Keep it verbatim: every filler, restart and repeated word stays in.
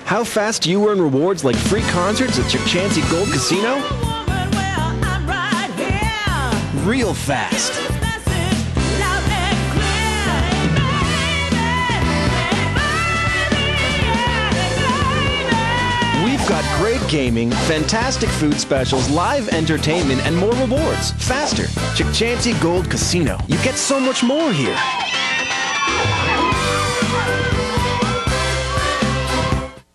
How fast do you earn rewards like free concerts at Chukchansi Gold Casino? Real fast. We've got great gaming, fantastic food specials, live entertainment, and more rewards. Faster. Chukchansi Gold Casino. You get so much more here.